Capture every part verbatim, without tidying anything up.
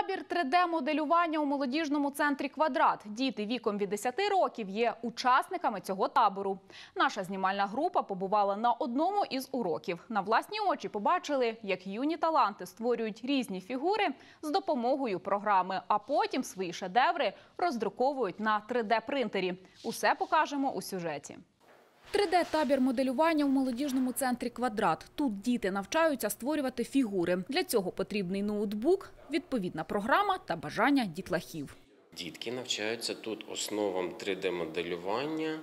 Табір три де-моделювання у молодіжному центрі «Квадрат». Діти віком від десяти років є учасниками цього табору. Наша знімальна група побувала на одному із уроків. На власні очі побачили, як юні таланти створюють різні фігури з допомогою програми, а потім свої шедеври роздруковують на три де-принтері. Усе покажемо у сюжеті. три де-табір моделювання в молодіжному центрі «Квадрат». Тут діти навчаються створювати фігури. Для цього потрібний ноутбук, відповідна програма та бажання дітлахів. Дітки навчаються тут основам три де-моделювання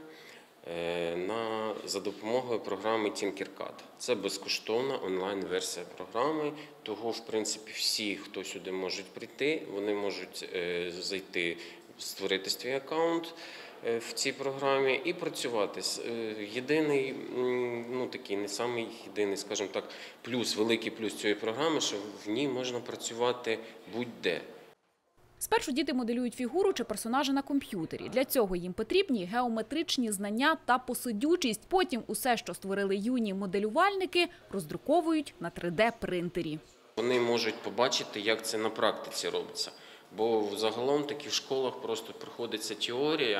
на, за допомогою програми Tinkercad. Це безкоштовна онлайн-версія програми, того, в принципі, всі, хто сюди можуть прийти, вони можуть е, зайти, створити свій аккаунт в цій програмі і працювати. Єдиний, ну такий не самий єдиний, скажімо так, плюс, великий плюс цієї програми, що в ній можна працювати будь-де. Спершу діти моделюють фігуру чи персонажа на комп'ютері. Для цього їм потрібні геометричні знання та посидючість. Потім усе, що створили юні моделювальники, роздруковують на три де-принтері. Вони можуть побачити, як це на практиці робиться. Бо загалом в таких школах просто проходиться теорія,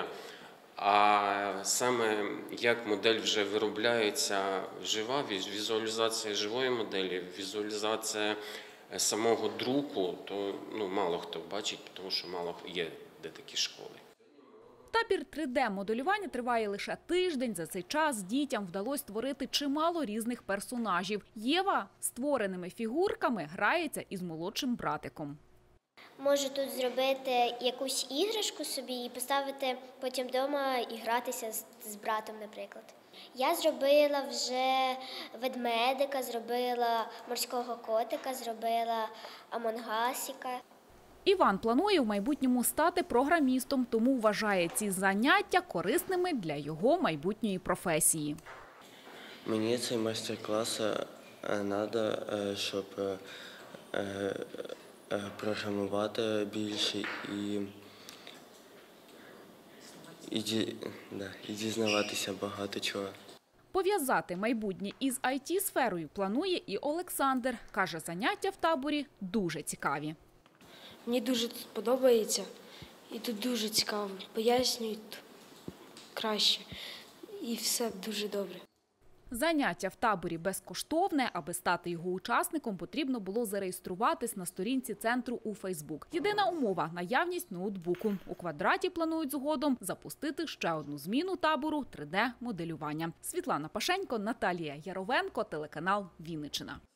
а саме як модель вже виробляється жива, візуалізація живої моделі, візуалізація самого друку, то ну, мало хто бачить, тому що мало є де такі школи. Табір три де-моделювання триває лише тиждень. За цей час дітям вдалося створити чимало різних персонажів. Єва створеними фігурками грається із молодшим братиком. Можу тут зробити якусь іграшку собі і поставити потім вдома і гратися з, з братом, наприклад. Я зробила вже ведмедика, зробила морського котика, зробила амонгасіка. Іван планує в майбутньому стати програмістом, тому вважає ці заняття корисними для його майбутньої професії. Мені цей майстер-клас треба, щоб програмувати більше і, і, да, і дізнаватися багато чого. Пов'язати майбутнє із ай ті-сферою планує і Олександр. Каже, заняття в таборі дуже цікаві. Мені дуже тут подобається і тут дуже цікаво. Пояснюють краще і все дуже добре. Заняття в таборі безкоштовне. Аби стати його учасником, потрібно було зареєструватись на сторінці центру у Фейсбук. Єдина умова – наявність ноутбуку. У «Квадраті» планують згодом запустити ще одну зміну табору три де-моделювання. Світлана Пашенько, Наталія Яровенко, телеканал «Вінниччина».